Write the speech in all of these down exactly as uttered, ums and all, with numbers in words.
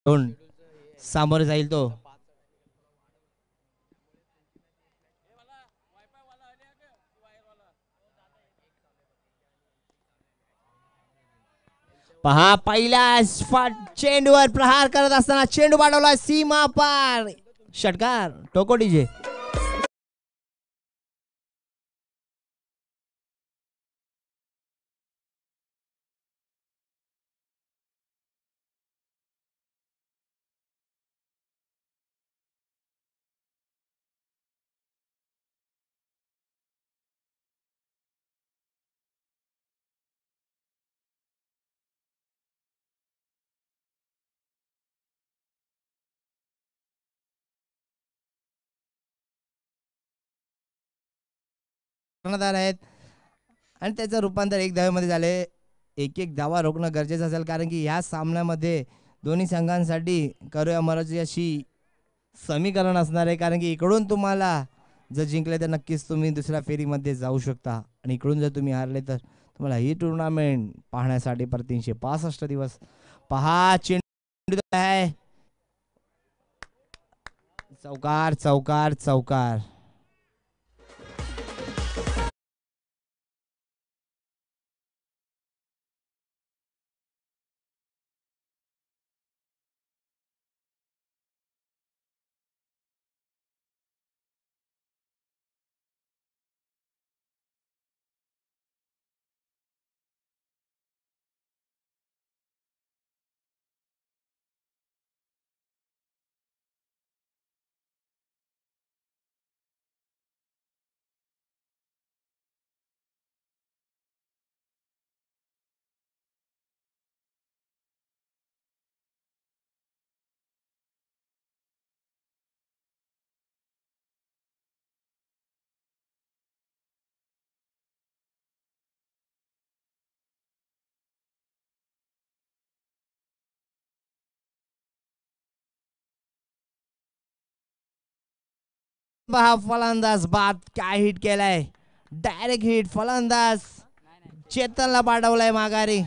दोन सामोरे जाईल तो. पहा पहिल्याच फट चेंडूवर प्रहार करत असताना चेंडू पाठवला सीमा पार. षटकार टोको डीजे. आहेत आणि त्याचं रूपांतर एक धावेमध्ये झाले. एक एक धावा रोखणं गरजेचं असेल कारण की ह्या सामन्यामध्ये दोन्ही संघांसाठी करूया मराठी अशी समीकरण असणार आहे. कारण की इकडून तुम्हाला जर जिंकले तर नक्कीच तुम्ही दुसऱ्या फेरीमध्ये जाऊ शकता आणि इकडून जर तुम्ही हारले तर तुम्हाला ही टुर्नामेंट पाहण्यासाठी पर तीनशे पासष्ट दिवस. पहा चेंडू आहे. चौकार चौकार चौकार. पहा फलंदाज बाद काय हिट केलाय. डायरेक्ट हिट फलंदाज चेतनला पाठवलाय माघारी.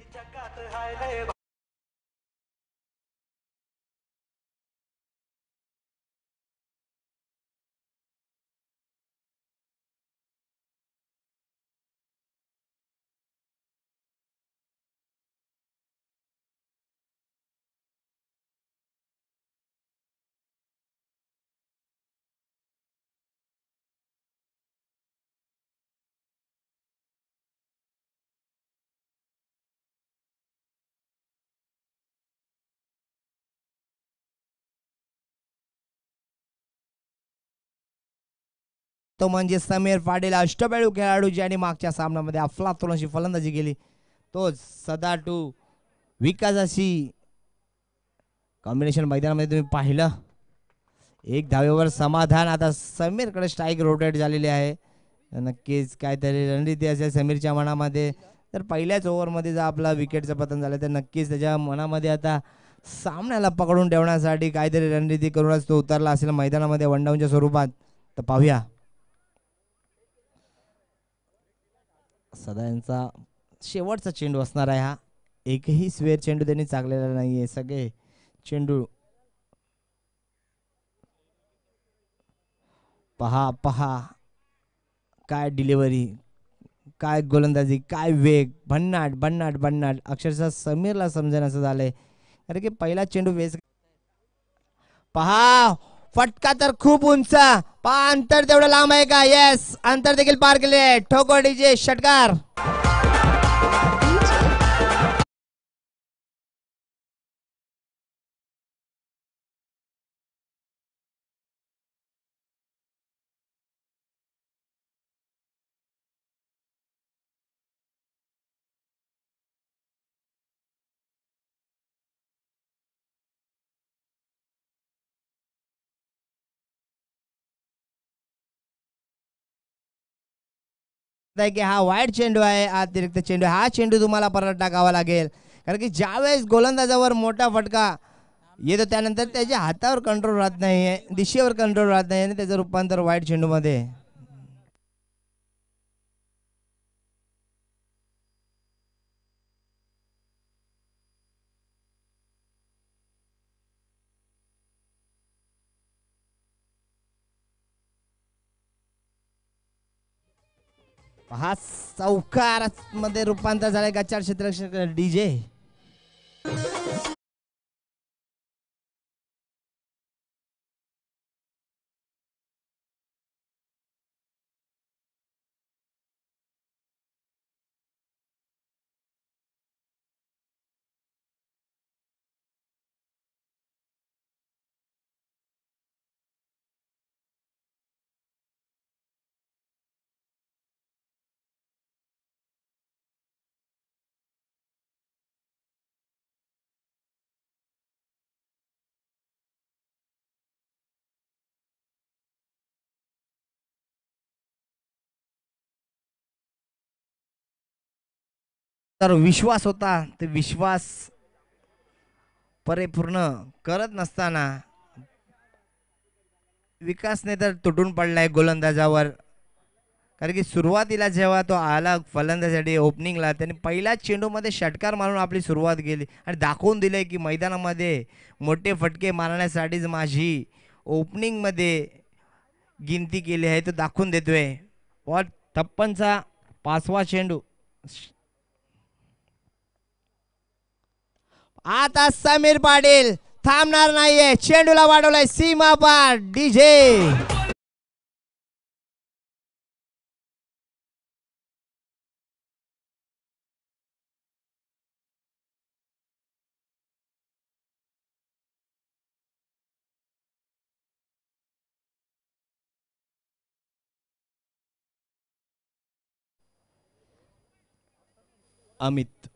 तो म्हणजे समीर पाटील अष्टपैलू खेळाडू ज्याने मागच्या सामन्यामध्ये अफलातून अशी फलंदाजी केली. तोच सदा टू विकासाची कॉम्बिनेशन मैदानामध्ये तुम्ही पाहिलं. एक धावेवर समाधान. आता समीरकडे स्ट्राईक रोटेट झालेली आहे. नक्कीच काहीतरी रणनीती असेल समीरच्या मनामध्ये. तर पहिल्याच ओव्हरमध्ये जर आपला विकेटचं पतन झालं तर नक्कीच त्याच्या मनामध्ये आता सामन्याला पकडून ठेवण्यासाठी काहीतरी रणनीती करूनच तो उतरला असेल मैदानामध्ये वन डाऊनच्या स्वरूपात. तर पाहूया सदा यांचा शेवटचा चेंडू असणार आहे हा. एकही स्वेर चेंडू त्यांनी चाकलेला नाहीये. सगळे चेंडू पहा पहा काय डिलिव्हरी, काय गोलंदाजी, काय वेग, भन्नाट भन्नाट भन्नाट. अक्षरशः समीरला समजेन असं झालंय कारण की पहिला चेंडू वेस्ट. पहा फटका तर खूप उंच. पहा अंतर तेवढं लांब आहे का. येस अंतर देखील पार केले. ठोको डीजे षटकार. की हा वाईट चेंडू आहे. अतिरिक्त चेंडू. हा चेंडू तुम्हाला परत टाकावा लागेल कारण की ज्यावेळेस गोलंदाजावर मोठा फटका येतो त्यानंतर त्याच्या हातावर कंट्रोल राहत नाहीये, दिशेवर कंट्रोल राहत नाही आणि त्याचं रूपांतर वाईट चेंडू मध्ये. हा चौकार मध्ये रूपांतर झाले गच्चार क्षेत्ररक्षक डीजे. तर विश्वास होता ते विश्वास परिपूर्ण करत नसताना विकासने तर तुटून पडलाय गोलंदाजावर. कारण की सुरुवातीला जेव्हा तो आला फलंदाजासाठी ओपनिंगला त्याने पहिल्याच चेंडूमध्ये षटकार मारून आपली सुरुवात केली आणि दाखवून दिले की मैदानामध्ये मोठे फटके मारण्यासाठीच माझी ओपनिंगमध्ये गिनती केली आहे तो दाखवून देतोय. व छप्पनचा पाचवा चेंडू. आता समीर पाटील थांबणार नाहीये. चेंडूला वाढवलाय सीमा पार डीजे. अमित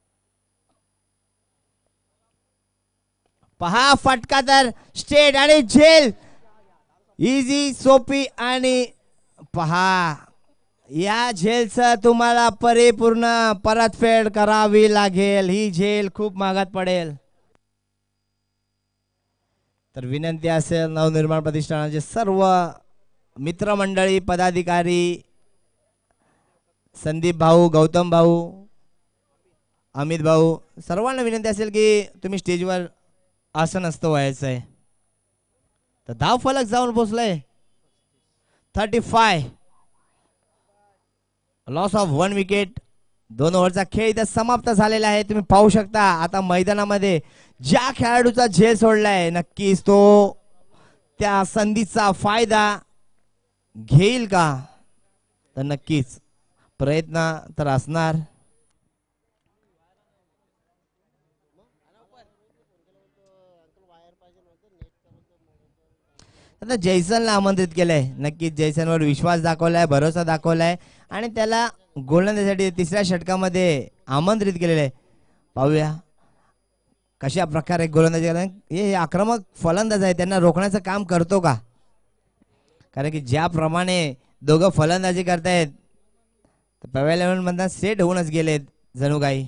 पहा फटका तर स्टेट आणि झेल इझी सोपी आणि पहा या झेलचं तुम्हाला परिपूर्ण परतफेड करावी लागेल. ही झेल खूप महागात पडेल. तर विनंती असेल नवनिर्माण प्रतिष्ठानाचे सर्व मित्रमंडळी पदाधिकारी संदीप भाऊ गौतम भाऊ अमित भाऊ सर्वांना विनंती असेल की तुम्ही स्टेजवर आसन असतं व्हायचं आहे. तर धाव फलक जाऊन पोहोचलाय thirty five. Loss of one wicket. दोन ओव्हरचा खेळ इथं समाप्त झालेला आहे. तुम्ही पाहू शकता आता मैदानामध्ये ज्या खेळाडूचा झेल सोडलाय नक्कीच तो त्या संधीचा फायदा घेईल का. तर नक्कीच प्रयत्न तर असणार. आता जैसनला आमंत्रित केलंय. नक्कीच जैसनवर विश्वास दाखवलाय भरोसा दाखवलाय आणि त्याला गोलंदाजीसाठी तिसऱ्या षटकामध्ये आमंत्रित केलेलं आहे. पाहूया कशा प्रकारे गोलंदाजी हे आक्रमक फलंदाज आहे त्यांना रोखण्याचं काम करतो का. कारण की ज्याप्रमाणे दोघं फलंदाजी करतायत पवेलियन मधून सेट होऊनच गेलेत जणू काही.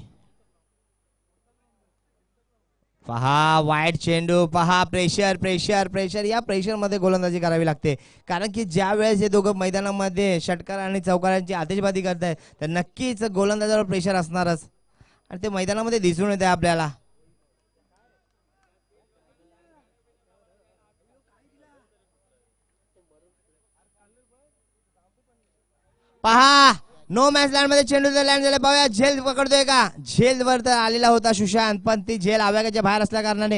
पहा वाईट चेंडू. पहा प्रेशर प्रेशर प्रेशर. या प्रेशर मध्ये गोलंदाजी करावी लागते. कारण की ज्या वेळेस हे दोघं मैदानामध्ये षटकार आणि चौकारांची आतिषबाजी करतायत तर नक्कीच गोलंदाजावर प्रेशर असणारच आणि ते मैदानामध्ये दिसून येते आपल्याला. पहा नो मॅच लँड मध्ये चेंडू लँड झाला. पाहूया झेल पकडतोय का. झेल वर तर आलेला होता सुशांत पण ती झेल आव्याच्या बाहेर असल्या कारणाने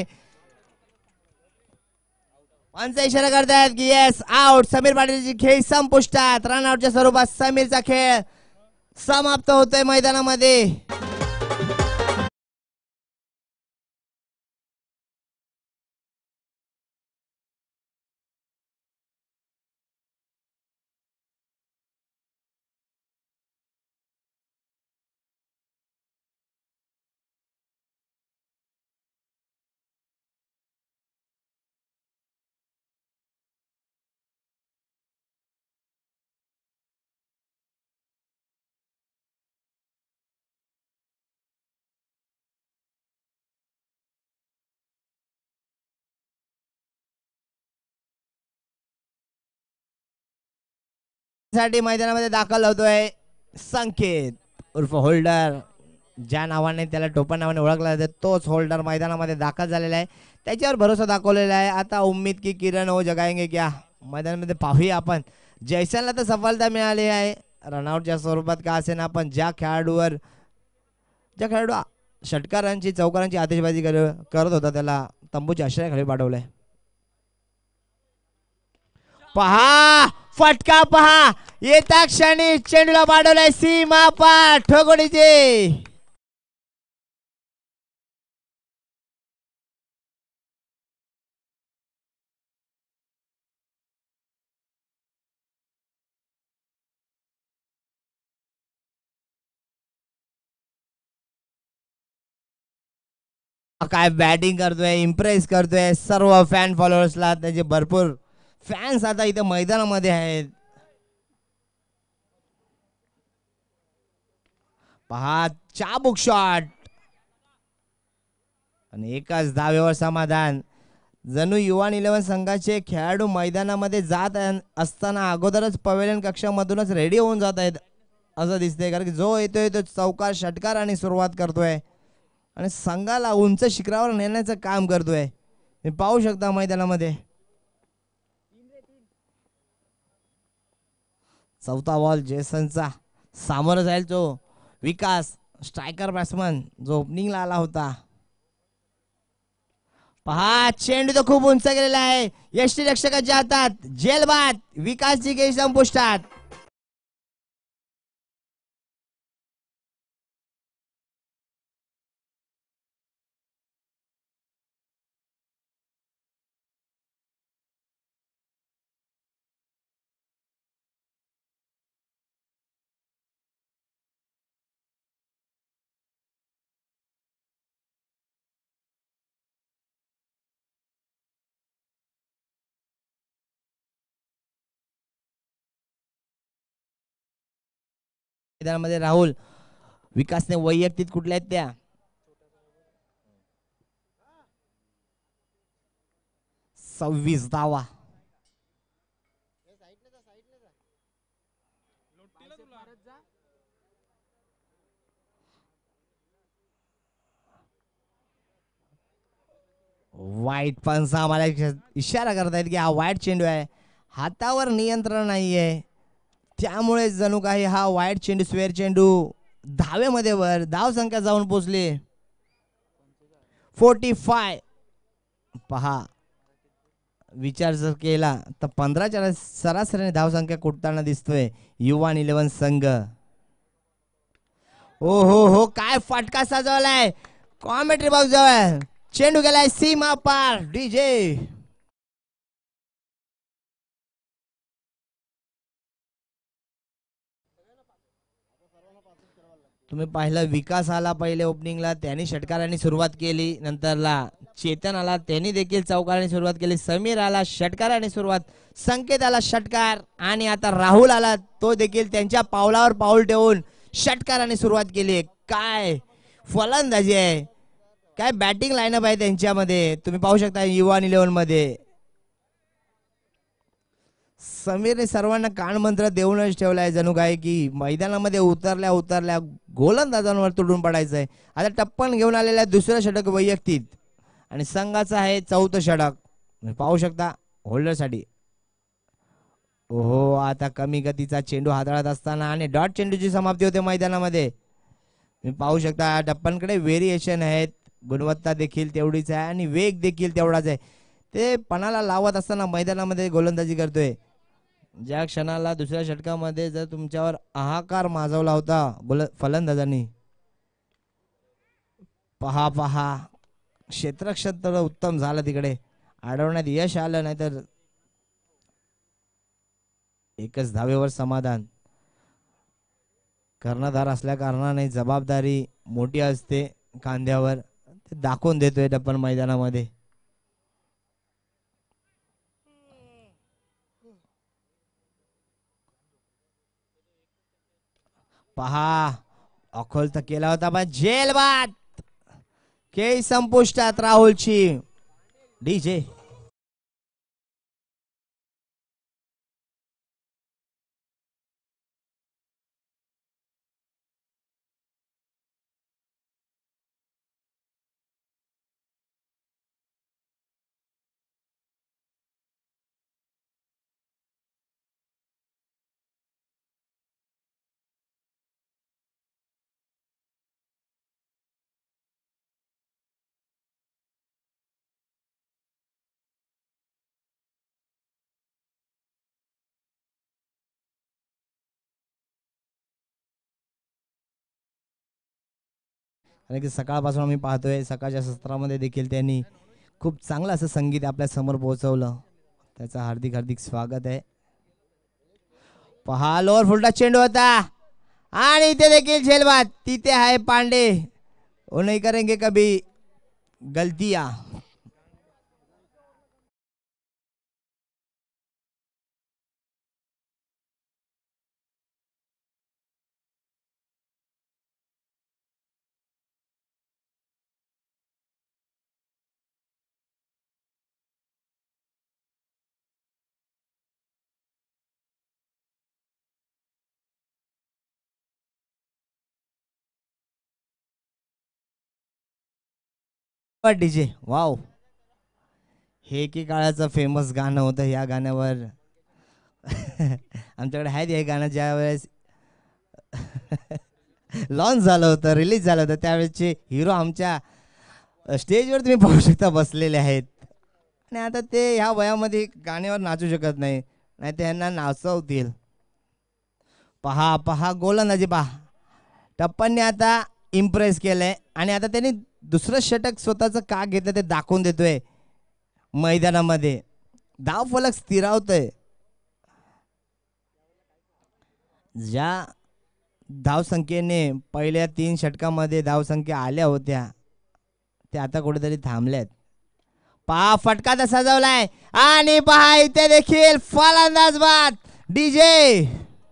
पंच इशारा करतायत की येस आउट. समीर पाटीलची खेळ संपुष्टात. रन आउटच्या स्वरूपात समीरचा खेळ समाप्त होतोय मैदानामध्ये. साठी मैदानामध्ये दाखल होतोय संकेत उर्फ होल्डर. ज्या नावाने त्याला टोपण नावाने ओळखला जाते तोच होल्डर मैदानामध्ये दाखल झालेला आहे. त्याच्यावर भरोसा दाखवलेला आहे. आता उम्मीद की किरण हो जगाएंगे क्या मैदानामध्ये पाहूया आपण. जैसनला तर सफलता मिळाली आहे. रनआउटच्या स्वरूपात का असेना, पण ज्या खेळाडूवर ज्या खेळाडू षटकारांची चौकारांची आतिषबाजी कर, करत होता त्याला तंबूच्या आश्रयाखाली पाठवलंय. पहा फटका पहा, येता क्षणी चेंडूला पाठवलाय सीमा पार ठोकोडीचे. काय बॅटिंग करतोय, इम्प्रेस करतोय सर्व फॅन फॉलोअर्सला. त्याचे भरपूर फॅन्स आता इथे मैदानामध्ये आहेत. पहा चाबुक शॉट आणि एकाच धावेवर समाधान. जणू युवा इलेव्हन संघाचे खेळाडू मैदानामध्ये जात असताना अगोदरच पवेलियन कक्षामधूनच रेडी होऊन जात आहेत असं दिसतंय. कारण की जो येतोय तो चौकार षटकार आणि सुरुवात करतोय आणि संघाला उंच शिखरावर नेण्याचं काम करतोय. हे पाहू शकता मैदानामध्ये. चौथा बॉल जेसनचा, सामोरं जाईल तो विकास स्ट्रायकर बॅट्समन जो ओपनिंगला आला होता. पहा चेंडू तो खूप उंच गेलेला आहे. यष्टी रक्षकाच्या हातात जेलबाद. विकासची गेम संपुष्टात. मैदानामध्ये राहुल विकासने वैयक्तिक कुठल्या आहेत त्या सव्वीस धावा. वाईट पंच आम्हाला इशारा करतायत की हा वाईट चेंडू आहे. हातावर नियंत्रण नाहीये त्यामुळे जणू काही हा वाईट चेंडू स्वेअर चेंडू धावेमध्ये वर. धाव संख्या जाऊन पोहोचली फोर्टी फाय. पहा विचार जर केला तर पंधराच्या सरासरीने धावसंख्या कुठताना दिसतोय युवा इलेव्हन संघ. ओ हो हो काय फटका सजवलाय कॉमेंट्री बॉक्स जवळ. चेंडू गेलाय सीमा पार. डीजे तुम्ही पाहिलं विकास आला पहिले ओपनिंगला, त्यांनी षटकारांनी सुरुवात केली. नंतरला चेतन आला, त्यांनी देखील चौकारांनी सुरुवात केली. समीर आला षटकारांनी सुरुवात, संकेत आला षटकार आणि आता राहुल आला तो देखील त्यांच्या पावलावर पाऊल ठेवून षटकारांनी सुरुवात केली. काय फलंदाजी आहे, काय बॅटिंग लाईनअप आहे त्यांच्यामध्ये. तुम्ही पाहू शकता युवा इलेव्हन मध्ये समीरने सर्वांना कानमंत्र देऊनच ठेवलाय जणू काय की मैदानामध्ये उतरल्या उतरल्या गोलंदाजांवर तुडून पडायचंय. आता टप्पन घेऊन आलेल्या दुसरं षटक वैयक्तिक आणि संघाचं आहे चौथं षटक. पाहू शकता होल्डरसाठी. ओहो आता कमी गतीचा चेंडू हाताळत असताना आणि डॉट चेंडूची समाप्ती होते मैदानामध्ये. तुम्ही पाहू शकता टप्पनकडे व्हेरिएशन आहेत, गुणवत्ता देखील तेवढीच आहे आणि वेग देखील तेवढाच आहे. ते पणाला लावत असताना मैदानामध्ये गोलंदाजी करतोय. ज्या क्षणाला दुसऱ्या षटकामध्ये जर तुमच्यावर हाहाकार माजवला होता गोल फलंदाजांनी. पहा पहा क्षेत्ररक्षण तर उत्तम झालं, तिकडे अडवण्यात यश आलं, नाही तर एकच धावेवर समाधान. कर्णधार असल्या कारणाने जबाबदारी मोठी असते खांद्यावर, ते दाखवून देतोय टप्पन मैदानामध्ये. पहा अखोल तर केला होता पण जेल बाद. के संपुष्टात राहुलची. डीजे कारण की सकाळपासून आम्ही पाहतोय सकाळच्या सत्रामध्ये देखील त्यांनी खूप चांगलं असं संगीत आपल्या समोर पोहोचवलं. त्याचं हार्दिक हार्दिक स्वागत आहे. पहा लोअर फुलटा चेंडू होता आणि इथे देखील झेलबाद. तिथे आहे पांडे. वो नहीं करेंगे कभी गलतियां. DJ wow. हे एकेकाळाचं फेमस गाणं होतं. या गाण्यावर आमच्याकडे आहे हे गाणं ज्या वेळेस लॉन्च झालं होतं, रिलीज झालं होतं, त्यावेळेसचे हिरो आमच्या स्टेजवर तुम्ही पाहू शकता बसलेले आहेत. आणि आता ते ह्या वयामध्ये गाण्यावर नाचू शकत नाही, नाही ते यांना नाचवतील. पहा पहा गोलंदाजी पहा. टप्पांनी आता इम्प्रेस केलंय आणि आता त्यांनी दुसरं षटक स्वतःचं का घेतलं ते दाखवून देतोय मैदानामध्ये. धाव फलक स्थिरावतोय. ज्या धावसंख्येने पहिल्या तीन षटकामध्ये धावसंख्या आल्या होत्या त्या आता कुठेतरी थांबल्यात. पहा फटका तर सजवलाय आणि पहा इथे देखील फलंदाज बाद डीजे.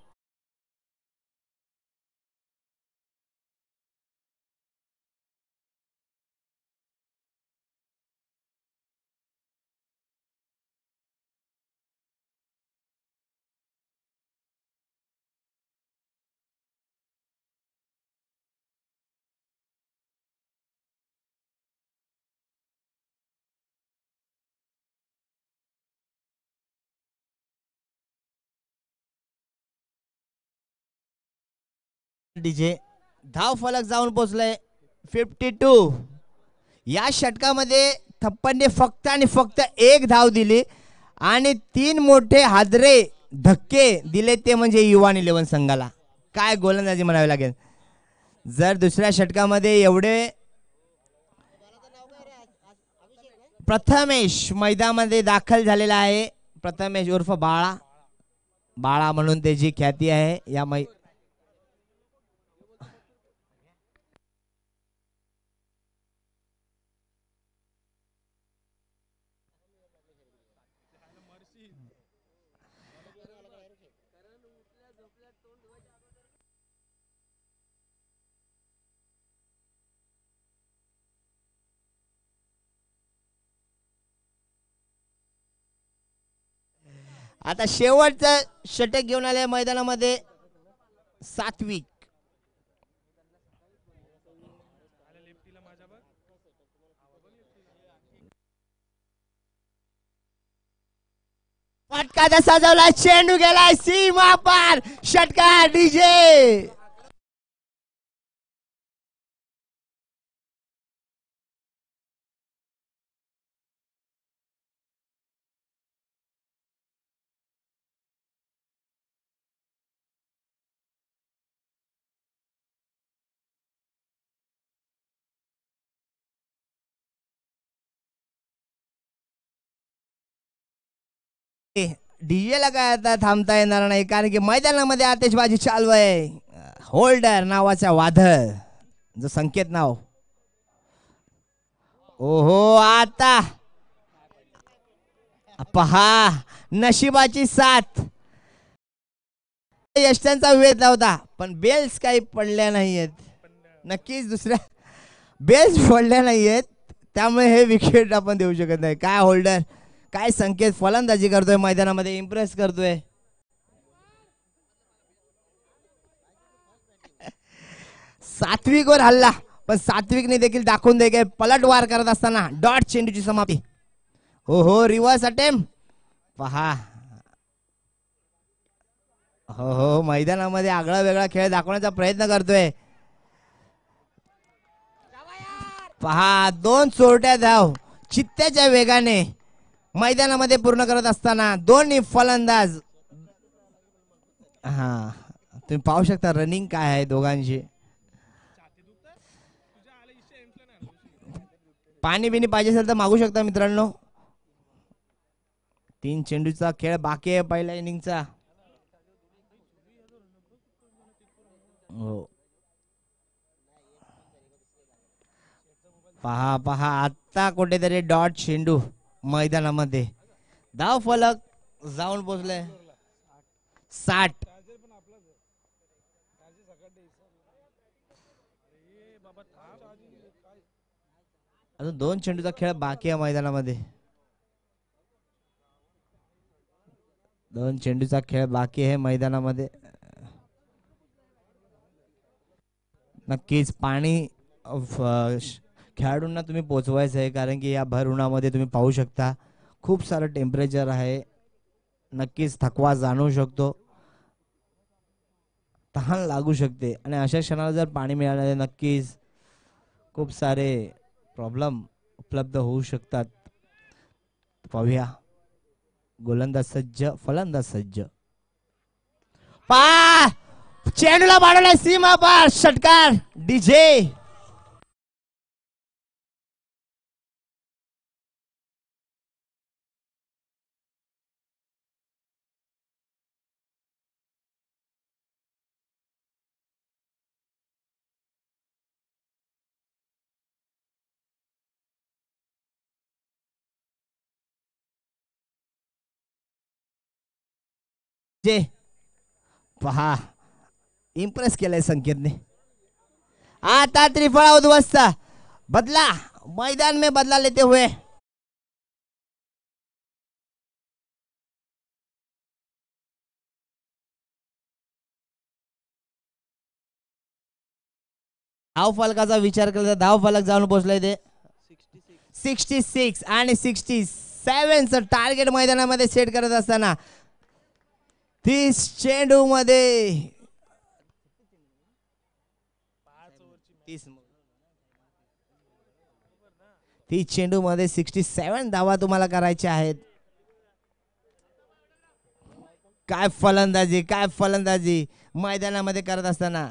डीजे धाव फलक जाऊन पोचलंय फिफ्टी टू. या षटकामध्ये थप्पांनी फक्त आणि फक्त एक धाव दिली आणि तीन मोठे हादरे धक्के दिले ते म्हणजे युवान इलेव्हन संघाला. काय गोलंदाजी म्हणावी लागेल. जर दुसऱ्या षटकामध्ये एवढे प्रथमेश मैदानामध्ये दाखल झालेला आहे. प्रथमेश उर्फ बाळा. बाळा म्हणून त्याची ख्याती आहे या मै आता शेवटचं षटक घेऊन आले मैदानामध्ये सात्विक. फटका जसा सजवला चेंडू गेलाय सीमा पार. षटकार डीजे. डीजे ला काय आता थांबता येणार नाही कारण की मैदानामध्ये आतिषबाजी चालू आहे. होल्डर नावाचा वादळ जो संकेत नाव. ओहो आता पहा नशिबाची साथ. यष्टांचा वेध होता पण बेल्स काही पडल्या नाहीयेत. नक्कीच दुसऱ्या बेल्स पडल्या नाहीयेत त्यामुळे हे विकेट आपण देऊ शकत नाही. काय होल्डर काय संकेत फलंदाजी करतोय मैदानामध्ये इम्प्रेस करतोय. सात्विकवर हल्ला पण सात्विकने देखील दाखवून दे काय पलटवार करत असताना डॉट चेंडूची समाप्ती. हो हो रिव्हर्स अटेम्प्ट पहा. हो हो मैदानामध्ये आगळा वेगळा खेळ दाखवण्याचा प्रयत्न करतोय. पहा दोन चोरट्या धाव चित्त्याच्या वेगाने मैदानामध्ये पूर्ण करत असताना दोन्ही फलंदाज. हा तुम्ही पाहू शकता रनिंग काय आहे दोघांची. पाणी बिनी पाहिजे असेल तर मागू शकता मित्रांनो. तीन चेंडूचा खेळ बाकी आहे पहिल्या इनिंगचा. हो पहा पहा आता कुठेतरी डॉट चेंडू मैदानामध्ये. धाव फलक जाऊन पोचले साठ. अजून दोन चेंडूचा खेळ बाकी आहे मैदानामध्ये. दोन चेंडूचा खेळ बाकी आहे मैदानामध्ये. नक्कीच पाणी खेळाडूंना तुम्ही पोचवायचं आहे कारण की या भर उन्हामध्ये तुम्ही पाहू शकता खूप सारं टेम्परेचर आहे. नक्कीच थकवा जाणवू शकतो, तहान लागू शकते आणि अशा क्षणाला जर पाणी मिळालं नक्कीच खूप सारे प्रॉब्लेम उपलब्ध होऊ शकतात. पाहूया गोलंदाज सज्ज, फलंदाज सज्ज. पा चेंडूला पाडवलाय सीमा पार, षटकार डीजे. जे पहा इम्प्रेस केलंय संकेतने. आता त्रिफळा उद्ध्वस्त, बदला मैदान में बदला लेते हुए. धाव फलकाचा विचार केला तर धाव फलक जाऊन पोहोचलाय ते सिक्स्टी सिक्स आणि सिक्स्टी सेव्हनचं टार्गेट मैदानामध्ये सेट करत असताना तीस चेंडू मध्ये तीस चेंडू मध्ये सिक्स्टी सेव्हन धावा तुम्हाला करायच्या आहेत. काय फलंदाजी, काय फलंदाजी मैदानामध्ये करत असताना.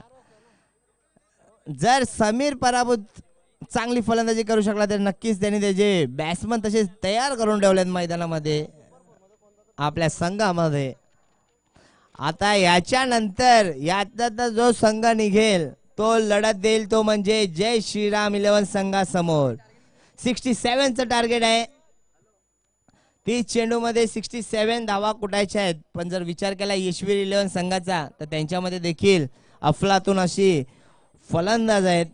जर समीर पराभूत चांगली फलंदाजी करू शकला तर नक्कीच त्यांनी त्याचे बॅट्समन तसे तयार करून ठेवलेत मैदानामध्ये आपल्या संघामध्ये. आता याच्यानंतर याचा जो संघ निघेल तो लढत देईल तो म्हणजे जय श्रीराम इलेव्हन संघासमोर. सिक्स्टी सेव्हनचं टार्गेट आहे. तीस चेंडू मध्ये सिक्स्टी सेव्हन धावा कुठायच्या आहेत. पण जर विचार केला यशवीर इलेव्हन संघाचा तर त्यांच्यामध्ये देखील अफलातून अशी फलंदाज आहेत.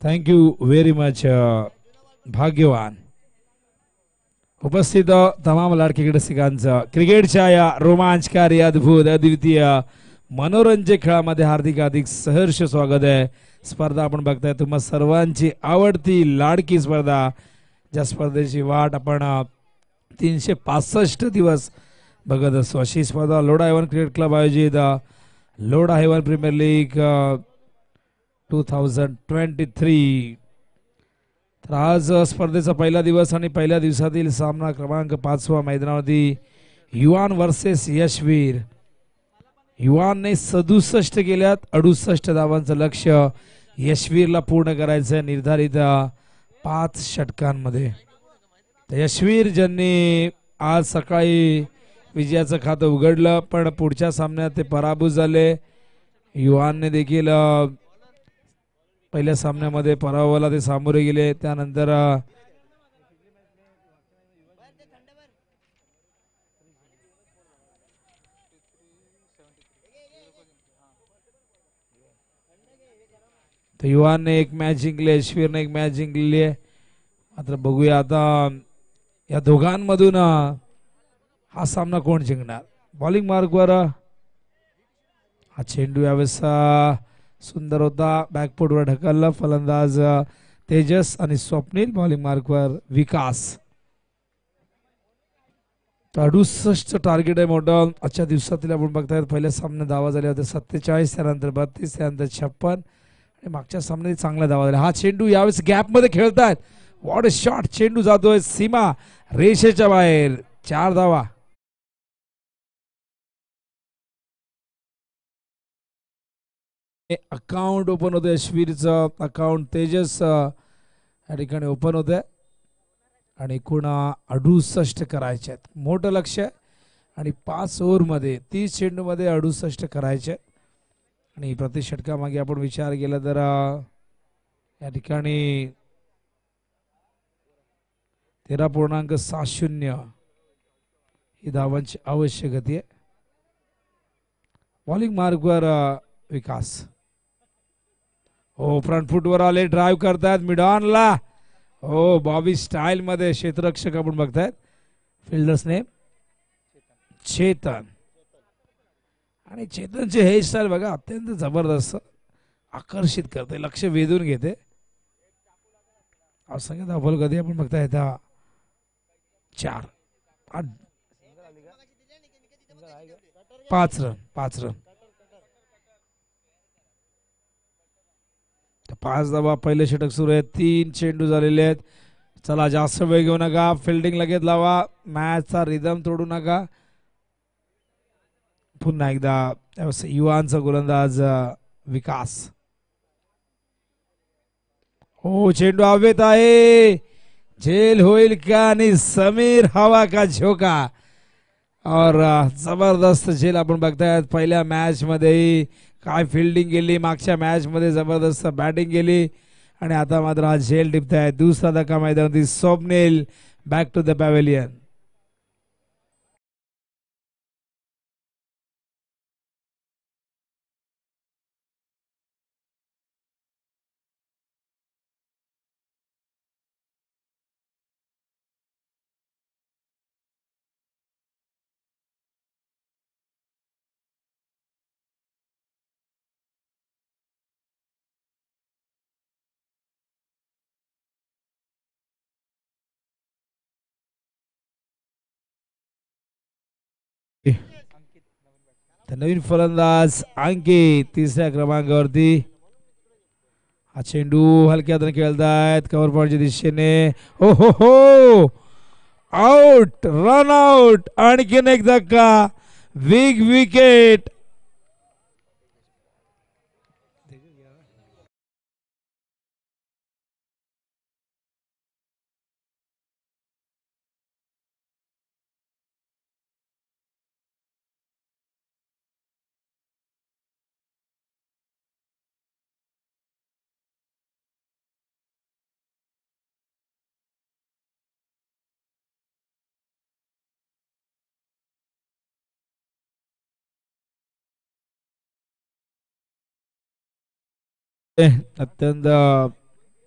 थँक यू व्हेरी मच भाग्यवान. उपस्थित तमाम लाडके रसिकांचं क्रिकेटच्या या रोमांचकारी अद्भुत अद्वितीय मनोरंजक खेळामध्ये हार्दिक हार्दिक सहर्ष स्वागत आहे. स्पर्धा आपण बघताय तुम्हा सर्वांची आवडती लाडकी स्पर्धा, ज्या स्पर्धेची वाट आपण तीनशे पासष्ट दिवस बघत असतो. अशी स्पर्धा लोढा हेवन क्रिकेट क्लब आयोजित Lodha heaven premier league two thousand twenty three. तर आज स्पर्धेचा पहिला दिवस आणि पहिल्या दिवसातील सामना क्रमांक पाचवा मैदानावरती युवान वर्सेस यशवीर. युवानने सदुसष्ट केल्यात, अडुसष्ट धावांचं लक्ष्य यशवीरला पूर्ण करायचं निर्धारित पाच षटकांमध्ये. तर यशवीर ज्यांनी आज सकाळी विजयाचं खातं उघडलं, पण पुढच्या सामन्यात ते पराभूत झाले. युवानने देखील पहिल्या सामन्यामध्ये पराभवाला ते सामोरे गेले. त्यानंतर युवानने एक मॅच जिंकली, यशवीरने एक मॅच जिंकलेली आहे. मात्र बघूया आता या दोघांमधून हा सामना कोण जिंकणार. बॉलिंग मार्कवर हा चेंडू यावेळेस सुंदर होता, बॅकफुटवर ढकलला. फलंदाज तेजस आणि स्वप्नील, बॉलिंग मार्कवर विकास. अडुसष्ट टार्गेट आहे मोठं आजच्या दिवसातील. आपण बघतायत पहिल्या सामन्यात धावा झाल्या होत्या सत्तेचाळीस, त्यानंतर बत्तीस, त्यानंतर छप्पन आणि मागच्या सामन्यात चांगला धावा झाला. हा चेंडू यावेळेस गॅप मध्ये खेळतायत. वॉट अ शॉट, चेंडू जातोय सीमा रेषेच्या बाहेर. चार धावा. अकाउंट ओपन होते, यशवीरचं अकाउंट तेजस या ठिकाणी ओपन होते आणि एकूण अडुसष्ट करायचे आहेत. मोठं लक्ष आहे आणि पाच ओव्हर मध्ये तीस चेंडू मध्ये अडुसष्ट करायचे. आणि प्रति षटकामागे आपण विचार केला तर या ठिकाणी तेरा पूर्णांक सात शून्य ही धावांची आवश्यक गती आहे. बॉलिंग मार्कवर विकास. हो, फ्रंट फुटवर आले, ड्राईव्ह करतायत मिड ऑनला. हो, बॉबी स्टाईल मध्ये क्षेत्ररक्षक आपण बघतायत. Fielders name Chetan. आणि चेतनचे हेअरस्टाईल बघा, अत्यंत जबरदस्त, आकर्षित करते, लक्ष वेधून घेते. असंख्य धावफल कधी आपण बघताय त्या चार आठ पाच रन पाच रन पाच धावा. पहिले षटक सुरू आहे, तीन चेंडू झालेले आहेत. चला, जास्त वेळ घेऊ नका, फिल्डिंग लगेच लावा, मॅचचा रिदम तोडू नका. पुन्हा एकदा युवांचा गोलंदाज विकास. हो, चेंडू हवेत आहे, झेल होईल का. आणि समीर हवा का झोका. और जबरदस्त झेल आपण बघतायत. पहिल्या मॅच मध्ये काय फिल्डिंग केली, मागच्या मॅच मध्ये जबरदस्त बॅटिंग केली आणि आता मात्र हा झेल टिपताय. दुसरा धक्का मैदानावरती Swapnil back to the pavilion. नवीन फलंदाज अंकित तिसऱ्या क्रमांकावरती. हा चेंडू हलक्या हाताने खेळतायत कव्हर पॉईंटच्या दिशेने. हो हो हो, आउट, रन आउट. आणखीन एक धक्का, बिग विकेट. अत्यंत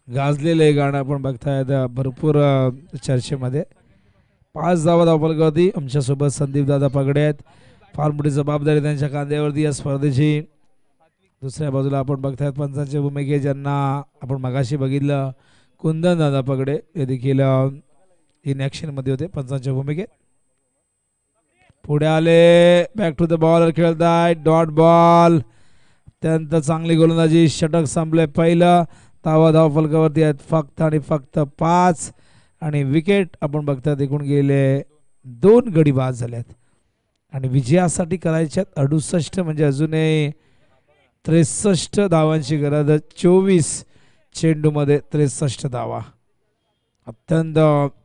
गाजलेले गाणं आपण बघतायत भरपूर अ, चर्चेमध्ये. पाच धावा धावफलकावरती आमच्यासोबत संदीप दादा पगडे आहेत. फार मोठी जबाबदारी त्यांच्या कांद्यावरती या स्पर्धेची. दुसऱ्या बाजूला आपण बघतायत पंचांच्या भूमिकेत ज्यांना आपण मगाशी बघितलं कुंदन दादा पगडे हे देखील इन ऍक्शन मध्ये होते पंचांच्या भूमिकेत. पुढे आले बॅक टू द बॉलर खेळताय डॉट बॉल. अत्यंत चांगली गोलंदाजी. षटक संपले पहिलं. धावा धाव फलकावरती आहेत फक्त आणि फक्त पाच आणि विकेट आपण बघतात एकूण गेले दोन गडी बाद झाल्यात आणि विजयासाठी करायच्यात अडुसष्ट म्हणजे अजूनही त्रेसष्ट धावांची गरज. चोवीस चेंडू मध्ये त्रेसष्ट धावा. अत्यंत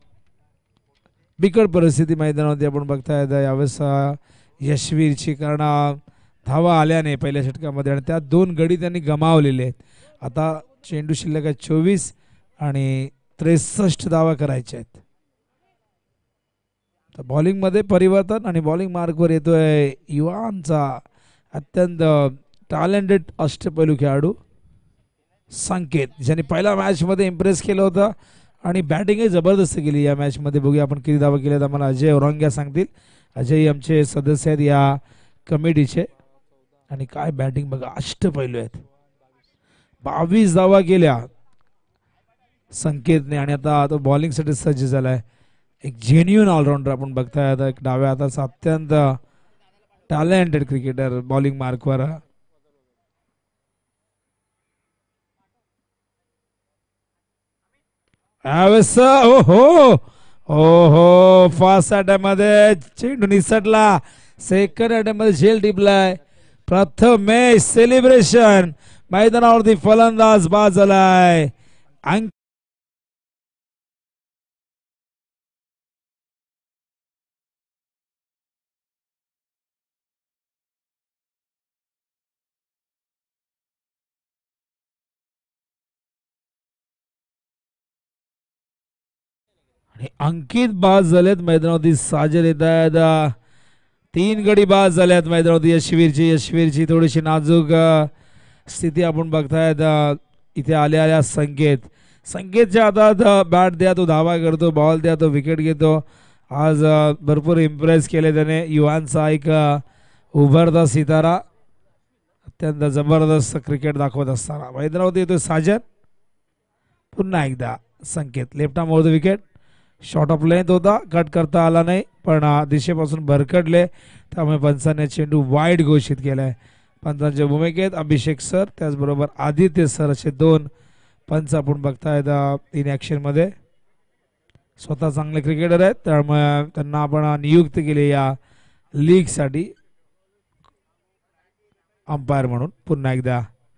बिकट परिस्थिती मैदानावरती आपण बघतायत यावेळेस यशवीरची, कारण धावा आल्याने पहिल्या षटकामध्ये आणि त्यात दोन गडी त्यांनी गमावलेले आहेत. आता चेंडू शिल्लक आहे चोवीस आणि त्रेसष्ट धावा करायच्या आहेत. तर बॉलिंग मध्ये परिवर्तन आणि बॉलिंग मार्कवर येतोय युवांचा अत्यंत टॅलेंटेड अष्टपैलू खेळाडू संकेत, ज्यांनी पहिल्या मॅच मध्ये इम्प्रेस केलं होतं आणि बॅटिंगही जबरदस्त केली या मॅच मध्ये. बघूया आपण किती धावा केल्यात आम्हाला अजय औरंग्या सांगतील. अजय आमचे सदस्य आहेत या कमिटीचे आणि काय बॅटिंग बघा, अष्टपैलू आहेत. बावीस धावा केल्या संकेतने आणि आता तो बॉलिंग साठी सज्ज झालाय. एक जेन्युइन ऑलराऊंडर आपण बघताय. आता एक डाव्या हाताचा अत्यंत टॅलेंटेड क्रिकेटर बॉलिंग मार्कवर. यावेळेस ओहो ओहो फास्ट अटॅक मध्ये चेंडू निसटला. सेकंड अटॅक मध्ये झेल टिपलाय. प्रथम मॅच सेलिब्रेशन मैदानावरती फलंदाज बाद झालाय. अंक आणि अंकित बाद झालेत मैदानावरती. साजर येत आहेत. तीन गडी बाद झाल्यात मैदानावरती यशवीरची. यशवीरची थोडीशी नाजूक स्थिती आपण बघतायत. इथे आल्या आल्या संकेत संकेतच्या हातात बॅट द्या तो धावा करतो, बॉल द्या तो विकेट घेतो. आज भरपूर इम्प्रेस केले त्याने. युवांचा एक उभरता सितारा अत्यंत जबरदस्त क्रिकेट दाखवत असताना मैदानावरती येतो साजन. पुन्हा एकदा Sanket left arm over the wicket. Short of length होता, कट करता आला नाही पण दिशेपासून भरकटले त्यामुळे पंचांनी चेंडू वाईड घोषित केलाय. पंचांच्या भूमिकेत अभिषेक सर त्याचबरोबर आदित्य सर असे दोन पंच आपण बघतायत इन ऍक्शन मध्ये. स्वतः चांगले क्रिकेटर आहेत त्यामुळे त्यांना आपण नियुक्त केले या लीग साठी अंपायर म्हणून. पुन्हा एकदा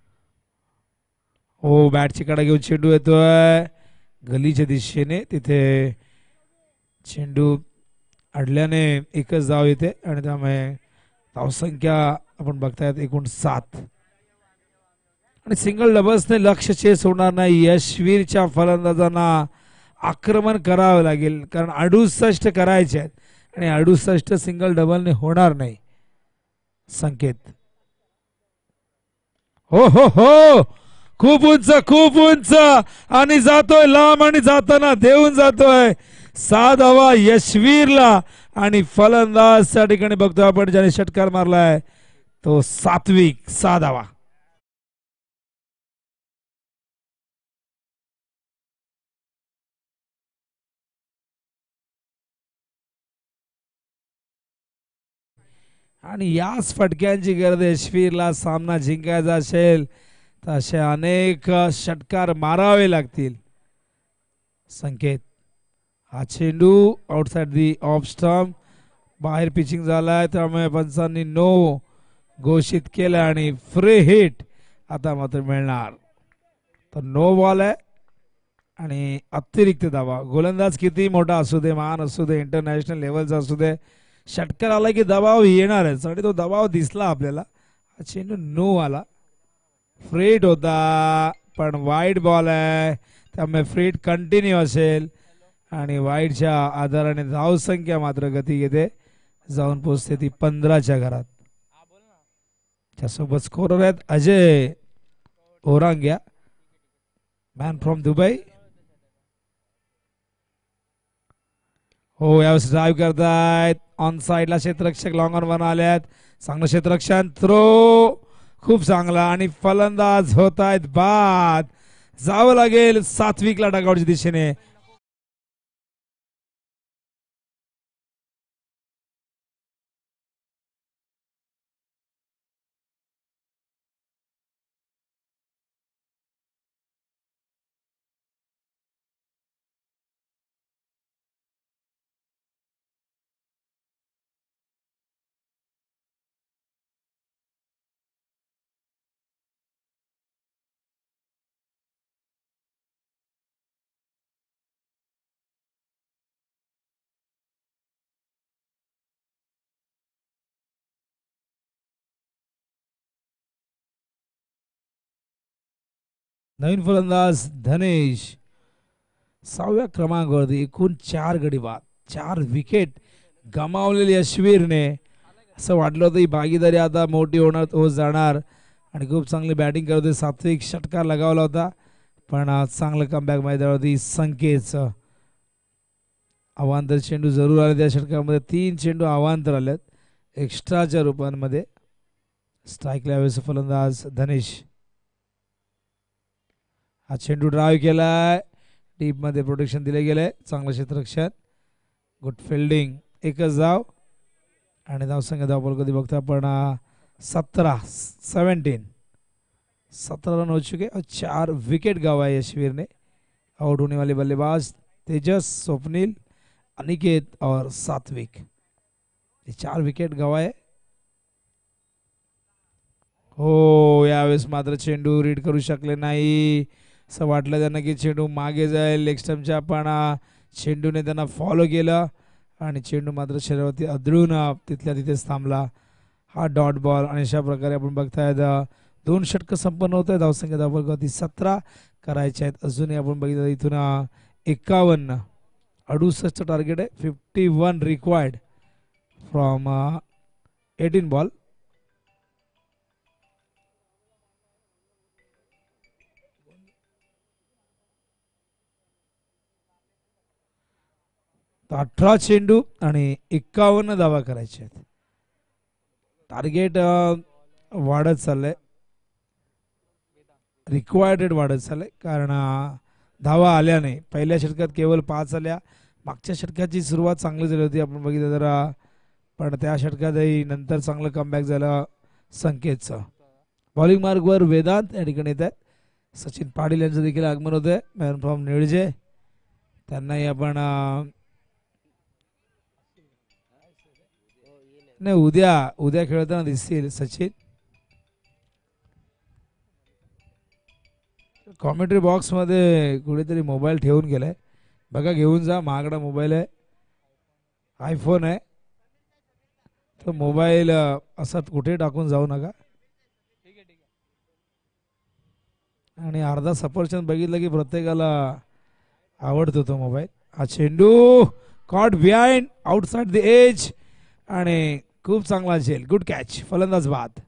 हो बॅटची कडा घेऊन चेंडू येतोय गलीच्या दिशेने. तिथे चेंडू अडल्याने एकच धाव येते आणि त्यामुळे धावसंख्या आपण बघतायत एकूण सात आणि सिंगल डबल्सने लक्ष चेस होणार नाही. यशवीरच्या फलंदाजांना आक्रमण करावं लागेल कारण अडुसष्ट करायचे आहेत आणि अडुसष्ट सिंगल डबलने होणार नाही. संकेत हो हो हो खूप उंच खूप उंच आणि जातोय लांब आणि जाताना देऊन जातोय. सात धावा यशवीरला आणि फलंदाज त्या ठिकाणी बघतोय आपण ज्याने षटकार मारलाय तो सात्विक. सहा धावा. आणि याच फटक्यांची गरज यशवीरला सामना जिंकायचा असेल तर असे अनेक षटकार मारावे लागतील. संकेत हा चेंडू आउटसाइड दी ऑफ स्टंप बाहेर पिचिंग झालाय त्यामुळे पंचांनी नो घोषित केलं आणि फ्री हिट आता मात्र मिळणार. तर नो बॉल आहे आणि अतिरिक्त धावा. गोलंदाज किती मोठा असू दे, महान असू दे, इंटरनॅशनल लेवलचा असू दे, षटकार आला की दबाव येणारच आणि तो दबाव दिसला आपल्याला. हा चेंडू नो आला. फ्रीट होता पण वाईड बॉल आहे त्यामुळे फ्रीट कंटिन्यू असेल आणि वाईडच्या आधाराने धावसंख्या मात्र गती घेते जाऊन पोहोचते ती पंधराच्या घरात. त्यासोबत स्कोरर आहेत Ajay Orangya man from Dubai. हो यावेळेस ड्राईव्ह करतायत ऑन साइडला क्षेत्ररक्षक लॉंग ऑन वन आल्यात. चांगलं क्षेत्ररक्षण थ्रो खूप चांगला आणि फलंदाज होत आहेत बाद. जावं लागेल सात्विकला डगआउटच्या दिशेने. नवीन फलंदाज धनेश सहाव्या क्रमांकावरती एकूण चार गडी बाद, चार विकेट गमावलेली यशवीरने. असं वाटलं होतं ही भागीदारी आता मोठी होणार होत जाणार आणि खूप चांगली बॅटिंग करत होते. सात्विक षटकार लगावला होता पण चांगलं कमबॅक मैदानावरती संकेतचं अवांतर चेंडू जरूर आले त्या षटकामध्ये. तीन चेंडू अवांतर आलेत एक्स्ट्राच्या रूपांमध्ये. स्ट्राईकला यावेळेस फलंदाज धनेश. हा चेंडू ड्राईव्ह केलाय डीप मध्ये प्रोटेक्शन दिले गेले. चांगलं क्षेत्ररक्षण गुड फिल्डिंग. एकच धाव आणि धावसंख्या धावपल कधी बघता आपण सतरा सेवन्टीन सत्रह रन हो चुके और चार विकेट गंवाए यशवीर ने. आउट होने वाले बल्लेबाज तेजस, स्वप्निल, अनिकेत और सात्विक. ये चार विकेट गंवाए. हो यावेळेस मात्र चेंडू रीड करू शकले नाही. असं वाटलं त्यांना की चेंडू मागे जाईल लेग स्टंपच्या पण चेंडूने त्यांना फॉलो केलं आणि चेंडू मात्र शरीरावरती आदळून तिथल्या तिथेच थांबला. हा डॉट बॉल आणि अशा प्रकारे आपण बघतायत दोन षटक संपन्न होत आहे. धावसंख्या धावपलकावरती सतरा करायचे आहेत अजूनही. आपण बघितलं इथून एक्कावन्न अडुसष्ट टार्गेट आहे. Fifty one required from eighteen ball. अठरा चेंडू आणि एक्कावन्न धावा करायचे आहेत. टार्गेट वाढत चाललंय, रिक्वायर्ड वाढत चाललंय कारण धावा आल्या नाही. पहिल्या षटकात केवळ पाच आल्या. मागच्या षटकाची सुरुवात चांगली झाली होती आपण बघितलं जरा पण त्या षटकातही नंतर चांगलं कमबॅक झालं संकेतचं. बॉलिंग मार्गवर वेदांत या ठिकाणी येत आहेत. सचिन पाटील यांचं देखील आगमन होत आहे. मॅन फ्रॉम निळजे त्यांनाही आपण नाही उद्या उद्या खेळताना दिसतील सचिन. कॉमेंट्री बॉक्स मध्ये कुठेतरी मोबाईल ठेवून गेलाय बघा, घेऊन जा. महागडा मोबाईल आहे, आयफोन आहे. तो मोबाईल असा कुठे टाकून जाऊ नका. आणि अर्धा सफरचंद बघितलं की प्रत्येकाला आवडतो तो मोबाईल. हा चेंडू caught behind outside the edge आणि खूप चांगला झेल. Good catch. फलंदाज बाद.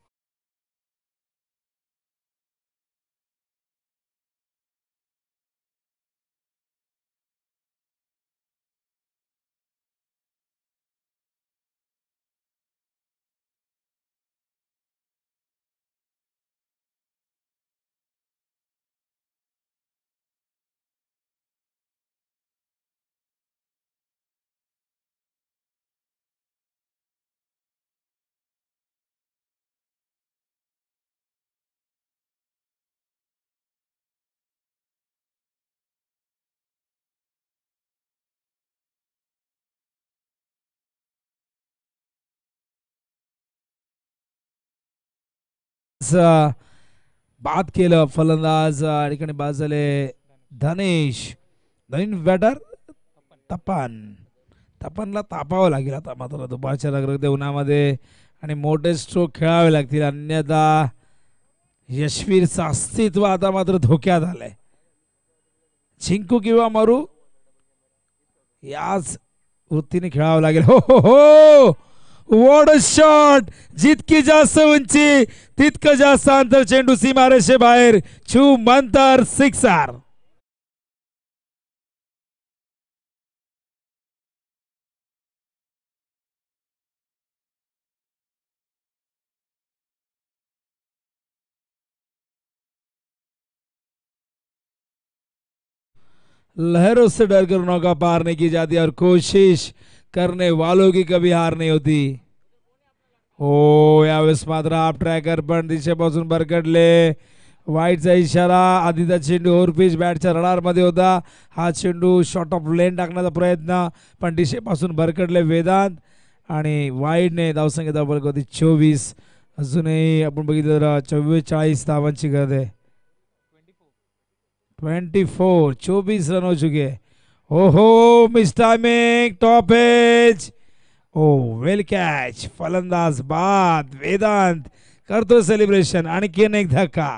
बाद केलं फलंदाज. ठिकाणी बाद झाले धनेश. नवीन बॅटर तपन. तपनला तापावं लागेल आता मात्र दुपारच्या रगरगत्या उन्हामध्ये आणि मोठे स्ट्रोक खेळावे लागतील अन्यथा यशवीरचं अस्तित्व आता मात्र धोक्यात आलंय. जिंकू किंवा मारू याच वृत्तीने खेळावं लागेल. हो हो हो वॉट अ शॉट. जितकी जास्त उंची तितकं जास्त अंतर. चेंडू सीमारेषे बाहेर. छू मंतर सिक्सर. लहरों से डर कर नौका पार नहीं की जाती और कोशिश करने वालों की कभी हार नहीं होती. हो यावेळेस मात्र हाफ ट्रॅकर पण दिशेपासून भरकटले. वाईटचा इशारा. आधीचा चेंडू ओव्हरपिच बॅटच्या रडार मध्ये होता. हा चेंडू शॉर्ट ऑफ लेन टाकण्याचा प्रयत्न पण दिशेपासून भरकटले वेदांत आणि वाईडने धावसंख्या धावफलक होती चोवीस. अजूनही आपण बघितलं तर चव्वेचाळीस धावांची गरज आहे. ट्वेंटी फोर चौबीस रन हो चुके. ओहो miss timing. Top edge. Oh well catch. फलंदाज बाद. वेदांत करतो सेलिब्रेशन. आणखी एक धक्का.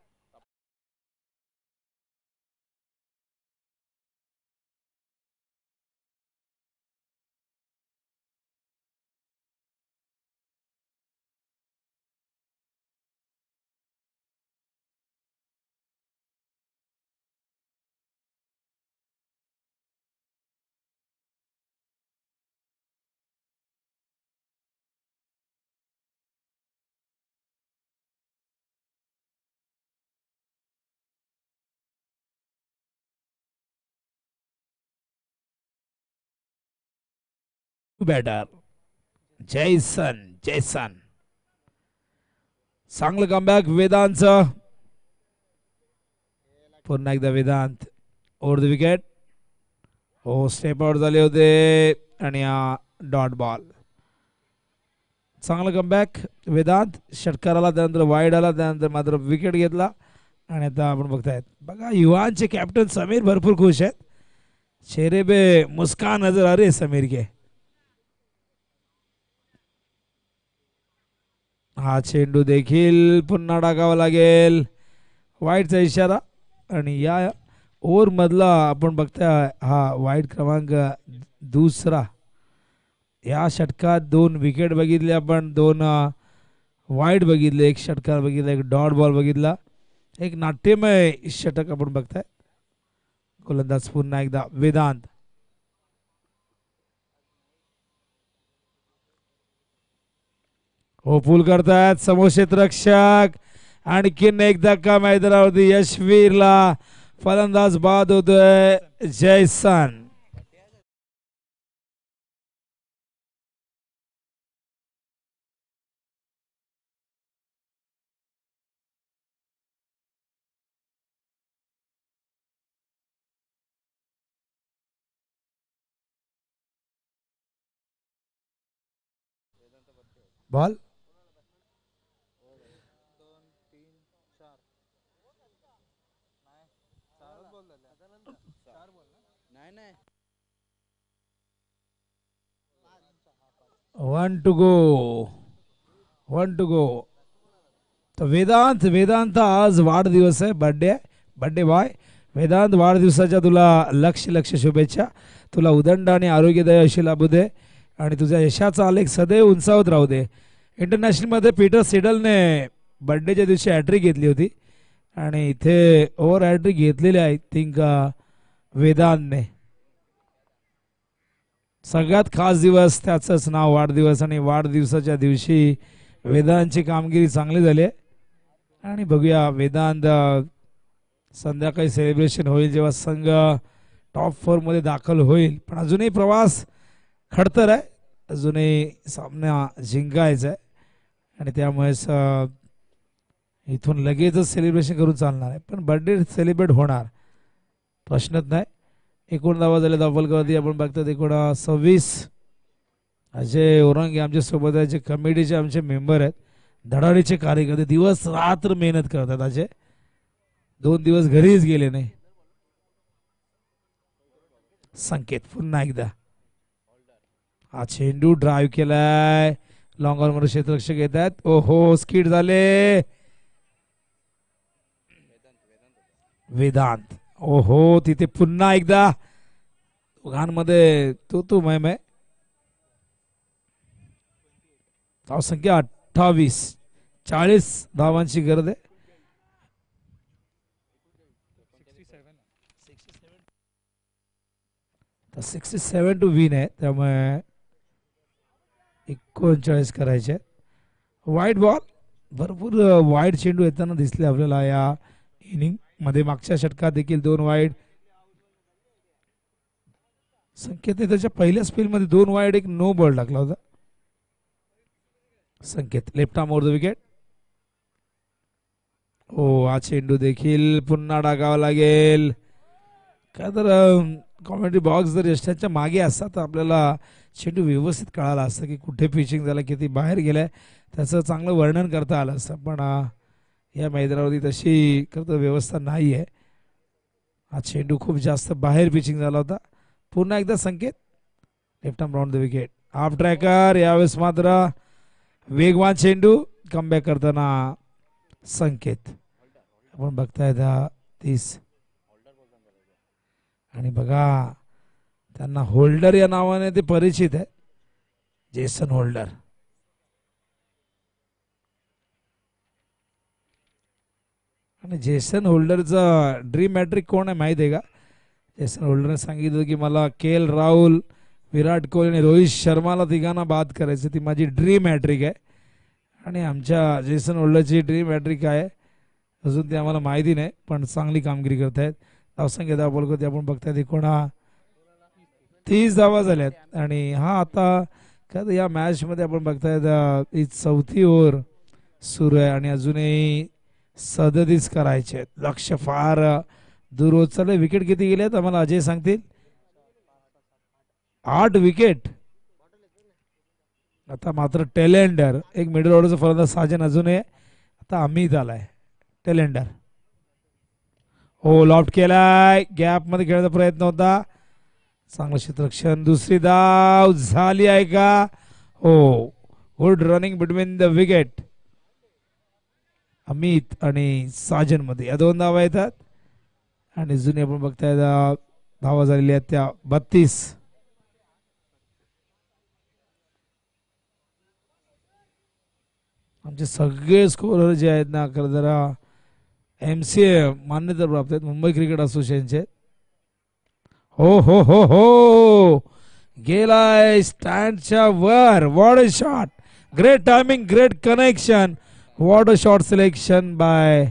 बॅटर जैसन. जैसन चांगलं कमबॅक वेदांतचं. पुन्हा एकदा वेदांत ओव्हर द विकेट. हो स्टेप आउट झाले होते आणि डॉट बॉल. चांगलं कमबॅक वेदांत. षटकार आला त्यानंतर वाईड आला त्यानंतर मात्र विकेट घेतला आणि आता आपण बघतायत बघा युवांचे कॅप्टन समीर भरपूर खुश आहेत. चेहरे पे मुस्कान नजर आ रही है समीर के. हा चेंडू देखील पुन्हा टाकावा लागेल. वाईटचा इशारा आणि या ओव्हर मधला आपण बघताय हा वाईट क्रमांक दुसरा. या षटकात दोन विकेट बघितले आपण. दोन वाईट बघितले. एक षटकार बघितला. एक डॉट बॉल बघितला. एक नाट्यमय षटक आपण बघताय. गोलंदाज पुन्हा एकदा वेदांत. हो पूल करतायत समोरचे रक्षक. आणखीन एक धक्का मैदानावरती यशवीरला. फलंदाज बाद होतोय Jason. Ball one two go. One two go. तर वेदांत वेदांत आज वाढदिवस आहे. बर्थडे आहे. Birthday boy Vedant. वाढदिवसाच्या तुला लक्ष लक्ष शुभेच्छा. तुला उदंड आणि आरोग्यदायी अशी लाभू दे आणि तुझ्या यशाचा आलेख सदैव उंचावत राहू दे. इंटरनॅशनलमध्ये पीटर सिडलने बर्थडेच्या दिवशी हॅट्रिक घेतली होती आणि इथे ओव्हर हॅट्रिक घेतलेली आय थिंक वेदांतने. सगळ्यात खास दिवस त्याचंच नाव वाढदिवस आणि वाढदिवसाच्या दिवशी वेदांतची कामगिरी चांगली झाली आणि बघूया वेदांत संध्याकाळी सेलिब्रेशन होईल जेव्हा संघ टॉप फोर मध्ये दाखल होईल. पण अजूनही प्रवास खडतर आहे. अजूनही सामना जिंकायचा आहे आणि त्यामुळेच इथून लगेचच सेलिब्रेशन करून चालणार आहे. पण बर्थडे सेलिब्रेट होणार प्रश्नच नाही. एकूण धावा झाले धावफलकावरती आपण बघतात एकूण सव्वीस. अजय ओरंगे आमच्या सोबत आहे जे कमिटीचे आमचे मेंबर आहेत. धडाडीचे कार्यकर्ते दिवस रात्र मेहनत करतात. अजय दोन दिवस घरीच गेले नाही. संकेत पुन्हा एकदा. हा चेंडू ड्राईव्ह केलाय. लॉंग ऑन मध्ये क्षेत्ररक्षक येत आहेत. ओहो स्किड झाले. वेदांत. ओहो तिथे पुन्हा एकदा दोघांमध्ये तू तू मै मै. धावसंख्या अठ्ठावीस, चाळीस धावांची गरज आहे. सिक्स्टी सेवन टू विन आहे, त्यामुळे एकोणचाळीस करायचे. वाईट बॉल, भरपूर वाईट चेंडू येताना दिसले आपल्याला या इनिंग मध्ये. मागच्या षटकात देखील दोन वाईट. संकेतने त्याच्या पहिल्या स्पेल मध्ये दोन वाईट एक नो बॉल टाकला होता. Sanket left arm over the wicket. हो, हा चेंडू देखील पुन्हा टाकावा लागेल. काय तर कॉमेंट्री बॉक्स जर यशाच्या मागे असता तर आपल्याला चेंडू व्यवस्थित कळाला असतं की कुठे पिचिंग झालं, किती बाहेर गेलाय, त्याचं चांगलं वर्णन करता आलं असतं. पण या मैदानावरती तशी करता व्यवस्था नाही आहे. हा चेंडू खूप जास्त बाहेर पिचिंग झाला होता. पुन्हा एकदा Sanket left arm round the wicket. Half tracker, यावेळेस मात्र वेगवान चेंडू. कमबॅक करताना संकेत. आपण बघताय तीस आणि बघा त्यांना होल्डर या नावाने ते परिचित आहे, जेसन होल्डर. आणि जेसन होल्डरचा ड्रीम मॅट्रिक कोण आहे माहिती आहे का? जेसन होल्डरने सांगितलं की मला के एल राहुल, विराट कोहली आणि रोहित शर्माला तिघांना बाद करायचं, ती माझी ड्रीम मॅट्रिक आहे. आणि आमच्या जेसन होल्डरची ड्रीम मॅट्रिक आहे अजून ते आम्हाला माहिती नाही, पण चांगली कामगिरी करतायत. धावसंख्या धाव बोलतो आपण बघतायत एकोणा तीस धावा झाल्यात. आणि हा आता काय या मॅच मध्ये आपण बघतायत ही चौथी ओव्हर सुरू आहे आणि अजूनही सदतीस करायचे आहेत. लक्ष फार दूर होत चाललंय. विकेट किती गेलेत आम्हाला अजय सांगतील? आठ विकेट. आता मात्र टेलेंडर एक मिडल ऑर्डरचा फलंदाज साजन अजूनही. आता अमित आलाय. टेलेंडर हो लॉफ्ट केलाय, गॅप मध्ये खेळण्याचा प्रयत्न होता. चांगलं क्षेत्ररक्षण. दुसरी धाव झाली आहे का? हो, good running between the wicket. Amit आणि साजन मध्ये या दोन धावा येतात. आणि जुने आपण बघताय धावा झालेल्या आहेत त्या बत्तीस. आमचे सगळे स्कोरर जे आहेत ना खरं जरा एम सी ए मान्यता प्राप्त आहेत, मुंबई क्रिकेट असोसिएशनचे. हो हो हो हो गेलाय स्टँडच्या वर. What a shot, great timing, great connection. What a shot selection बाय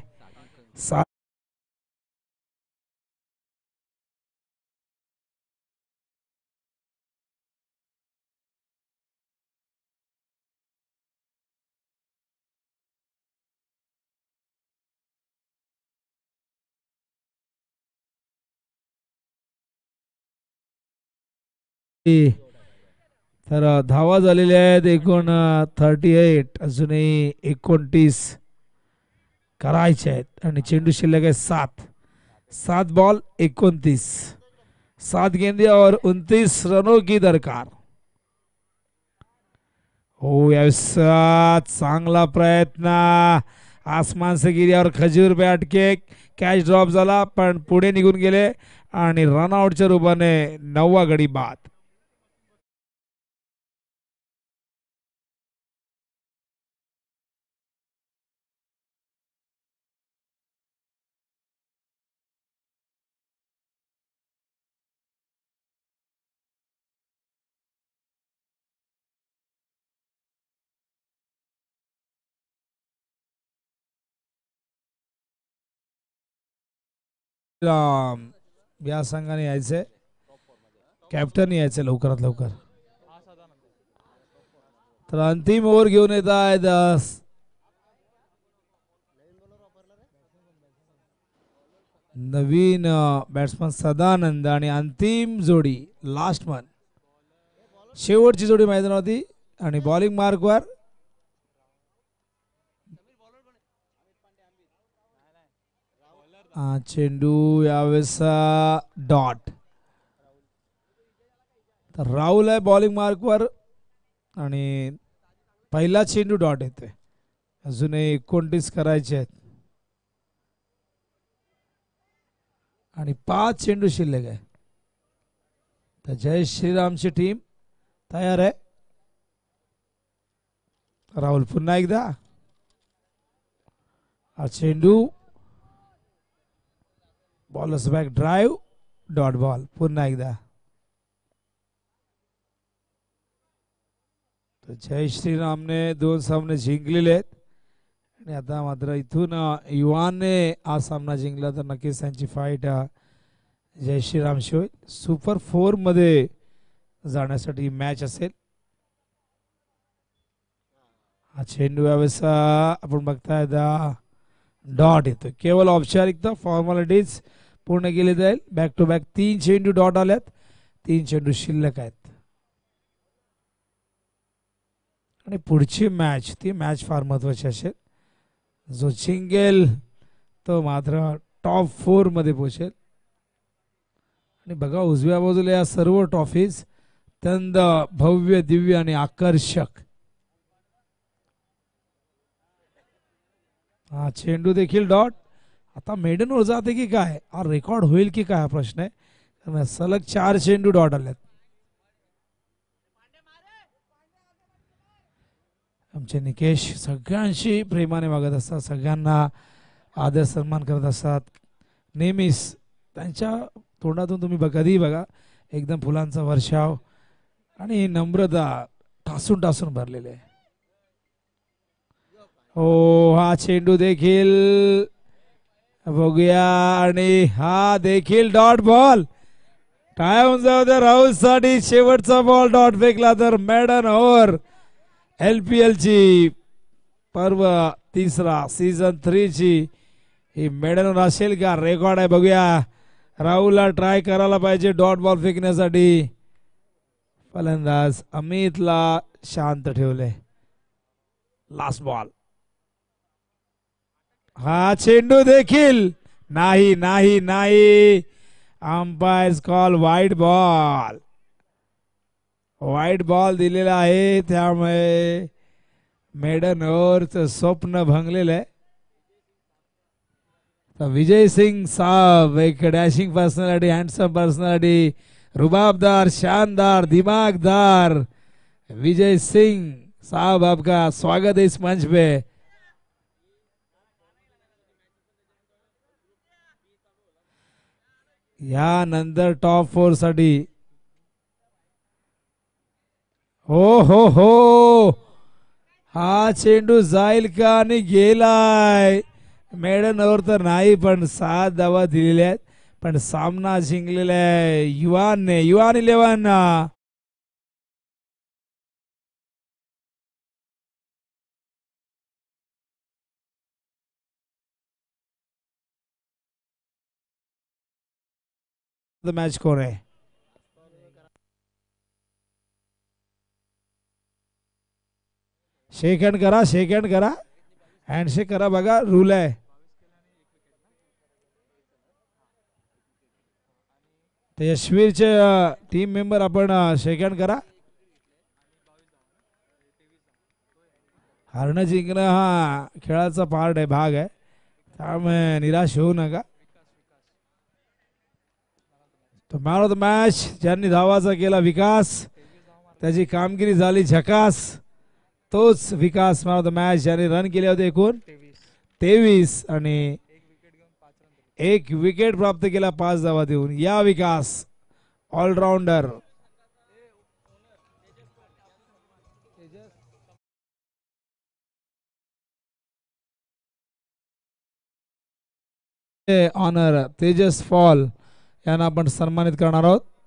तर धावा झालेल्या आहेत एकूण थर्टी एट. अजूनही एकोणतीस करायचे आहेत आणि चेंडू शिल्लक आहे सात. सात बॉल एकोणतीस, सात गेंदे और उनतीस रनों की दरकार. हो यावेळेस चांगला प्रयत्न. आसमान से गिरी और खजूर पे अटके. कॅच ड्रॉप झाला पण पुढे निघून गेले आणि रनआउटच्या रूपाने नववा गडी बाद. या संघाने यायचे, कॅप्टन यायचे लवकरात लवकर. तर अंतिम ओव्हर घेऊन येत आहेत नवीन बॅट्समन सदानंद आणि अंतिम जोडी लास्ट मन, शेवटची जोडी मैदानावरती. आणि बॉलिंग मार्कवर चेंडू यावेळेस डॉट. तर राहुल आहे बॉलिंग मार्कवर आणि पहिला चेंडू डॉट येतोय. अजूनही एकोणतीस करायचे आहेत आणि पाच चेंडू शिल्लक आहे. तर जय श्रीरामची टीम तयार आहे. राहुल पुन्हा एकदा हा चेंडू bowlers back drive dot ball. पुन्हा एकदा जय श्रीरामने दोन सामने जिंकलेले आहेत आणि आता मात्र इथून युवाने हा सामना जिंकला तर नक्कीच त्यांची फाईट जय श्रीरामशी होईल. सुपर फोर मध्ये जाण्यासाठी मॅच असेल. हा चेंडू यावेळेस आपण बघताय डॉट येतो. केवळ औपचारिकता फॉर्मॅलिटीज पूर्ण केली जाईल. बॅक टू बॅक तीन चेंडू डॉट आल्यात. तीन चेंडू शिल्लक आहेत आणि पुढची मॅच ती मॅच फार महत्वाची असेल. जो जिंकेल तो मात्र टॉप फोर मध्ये पोहोचेल. आणि बघा उजव्या बाजूला या सर्व ट्रॉफीज तंद भव्य दिव्य आणि आकर्षक. हा चेंडू देखील डॉट. आता मेडन वर जाते की काय, हा रेकॉर्ड होईल की काय हा प्रश्न आहे. कारण सलग चार चेंडू डॉट आलेत. आमचे निकेश सगळ्यांशी प्रेमाने वागत असतात, सगळ्यांना आदर सन्मान करत असतात. नेहमीच त्यांच्या तोंडातून तुम्ही बघ कधीही बघा एकदम फुलांचा वर्षाव आणि नम्रता टासून टासून भरलेले आहे. हो हा चेंडू देखील बघूया आणि हा देखील डॉट बॉल. काय होऊन जाऊ द्या राहुल साठी शेवटचा बॉल डॉट फेकला तर maiden over L P L ची पर्व तिसरा सीझन थ्री ची ही मेडन असेल का. रेकॉर्ड आहे बघूया. राहुलला ट्राय करायला पाहिजे डॉट बॉल फेकण्यासाठी. फलंदाज अमितला शांत ठेवले. Last ball. हा चेंडू देखील नाही नाही नाही. Umpire's call wide ball. Wide ball दिलेला आहे त्यामुळे मेडन ओव्हरचं स्वप्न भंगलेलं आहे. विजय सिंग साहब एक डॅशिंग पर्सनॅलिटी, हँडसम पर्सनॅलिटी, रुबाबदार, शानदार, दिमागदार विजय सिंह साहब आपका स्वागत है इस मंच पे. यानंतर टॉप फोर साठी हो हो हो हा चेंडू जाईल का आणि गेलाय. मेडन ओव्हर तर नाही पण सात धावा दिलेल्या आहेत. पण सामना जिंकलेला आहे युवानने. युवान इलेव्हन मॅच स्कोर आहे. शेक हँड करा, शेक हँड करा, हँडशेक करा. बघा रूल आहे. यशवीरचे टीम मेंबर आपण शेक हँड करा. हारणं जिंकणं हा खेळाचा पार्ट आहे, भाग आहे, त्यामुळे निराश होऊ नका. तो मॅन ऑफ द मॅच ज्यांनी धावाचा केला विकास, त्याची कामगिरी झाली झकास, तोच Vikas man of the match ज्याने रन केले होते एकूण तेवीस आणि एक विकेट प्राप्त केला पाच धावा देऊन. या विकास ऑलराऊंडर. ऑनर तेजस फॉल यांना आपण सन्मानित करणार आहोत.